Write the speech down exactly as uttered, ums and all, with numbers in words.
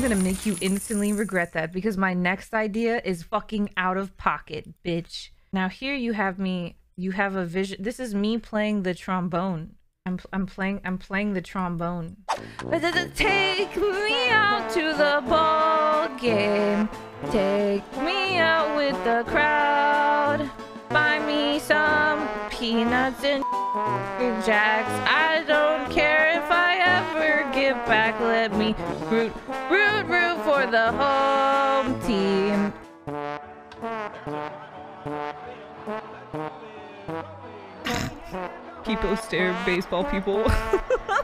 I'm gonna make you instantly regret that because my next idea is fucking out of pocket, bitch. Now here you have me, you have a vision. This is me playing the trombone. I'm, I'm playing, I'm playing the trombone. But take me out to the ball game. Take me out with the crowd. Buy me some peanuts and jacks. I don't care if I ever give back. Let me root, root, root for the home team. People stare, baseball people.